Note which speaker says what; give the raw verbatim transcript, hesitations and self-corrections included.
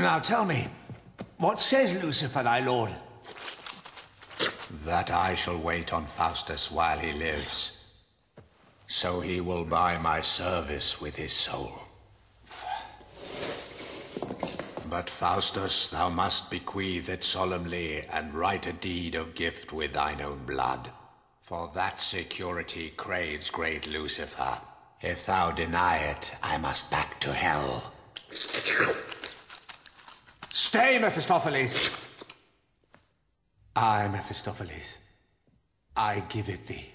Speaker 1: Now tell me, what says Lucifer, thy lord?
Speaker 2: That I shall wait on Faustus while he lives, so he will buy my service with his soul. But Faustus, thou must bequeath it solemnly and write a deed of gift with thine own blood. For that security craves great Lucifer. If thou deny it, I must back to hell.
Speaker 1: Stay, Mephistopheles. I, Mephistopheles, I give it thee.